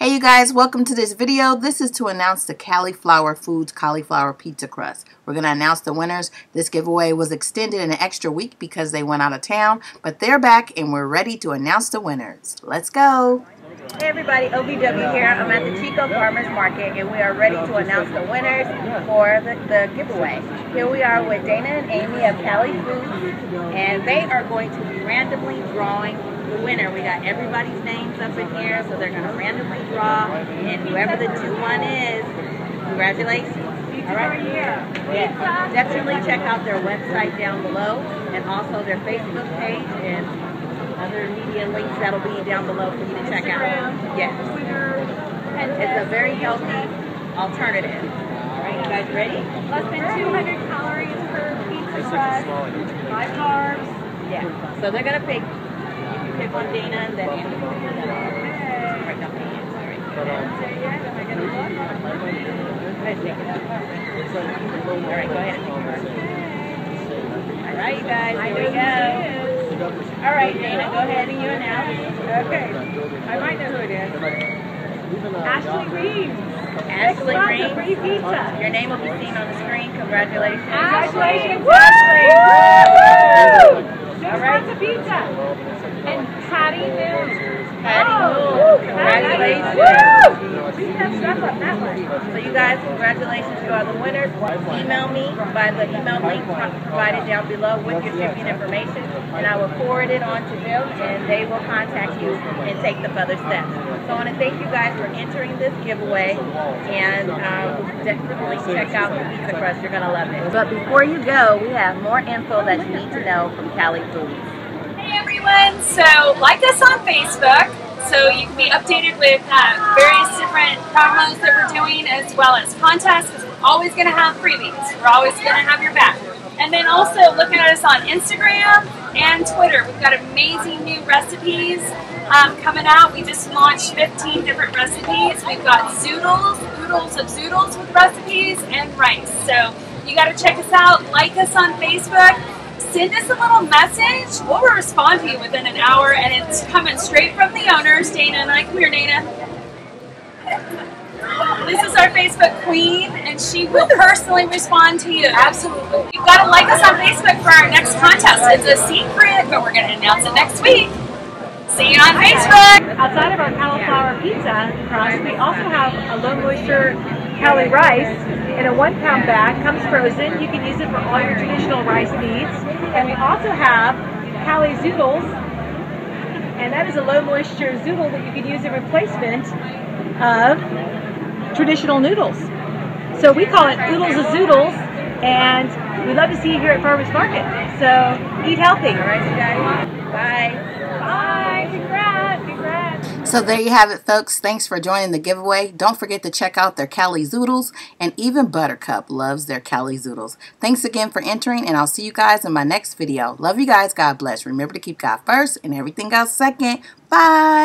Hey you guys, welcome to this video. This is to announce the Cali-Flower Foods cauliflower pizza crust. We're going to announce the winners. This giveaway was extended an extra week because they went out of town, but they're back and we're ready to announce the winners. Let's go. Hey everybody, OVW here. I'm at the Chico Farmers Market and we are ready to announce the winners for the giveaway. Here we are with Dana and Amy of Cali Foods, and they are going to be randomly drawing the winner. We got everybody's names up in here, so they're going to randomly draw, and whoever the 2-1 is, congratulations. All right. Yeah. Definitely check out their website down below, and also their Facebook page and other media links that'll be down below for you to check out. Yes. It's a very healthy alternative. All right, you guys ready? Less than 200 calories per pizza crust, 5 carbs. Yeah. So they're going to pick. Pick on Dana and then Andy will pick that off. Right down the hands. All right. Am I going to look? Go ahead and pick it up. All right, go ahead and pick it up. All right, you guys, here we go. All right, Dana, go ahead and you announce. Okay. I might know who it is. Ashley Reed. Ashley Reed. Free pizza. Your name will be seen on the screen. Congratulations. Congratulations, Ashley. Ashley. All right. Six pizza. And Patty Moon. Patty Moon. Congratulations. We have stuff on that one. So you guys, congratulations, you are the winners. Email me by the email link provided down below with your shipping information, and I will forward it on to them, and they will contact you and take the further steps. So I want to thank you guys for entering this giveaway, and definitely check out the pizza crust. You're going to love it. But before you go, we have more info that you need to know from Cali Foods. Hey everyone, so like us on Facebook so you can be updated with various different promos that we're doing, as well as contests, because we're always going to have freebies. We're always going to have your back. And then also looking at us on Instagram and Twitter. We've got amazing new recipes coming out. We just launched 15 different recipes. We've got zoodles, oodles of zoodles with recipes, and rice. So you got to check us out, like us on Facebook. Send us a little message. We'll respond to you within an hour, and it's coming straight from the owners, Dana and I. Come here, Dana. This is our Facebook queen, and she will personally respond to you. Absolutely. You've got to like us on Facebook for our next contest. It's a secret, but we're going to announce it next week. See you on Facebook. Outside of our cauliflower pizza crust, we also have a low moisture Cali rice in a 1-pound bag. Comes frozen. You can use it for all your traditional rice needs. And we also have Cali zoodles, and that is a low moisture zoodle that you can use in replacement of traditional noodles. So we call it oodles of zoodles, and we love to see you here at Farmers Market. So eat healthy. All right, you guys. Bye. Bye. Congrats. Congrats. So there you have it, folks. Thanks for joining the giveaway. Don't forget to check out their Cali Zoodles, and even Buttercup loves their Cali Zoodles. Thanks again for entering, and I'll see you guys in my next video. Love you guys. God bless. Remember to keep God first and everything else second. Bye.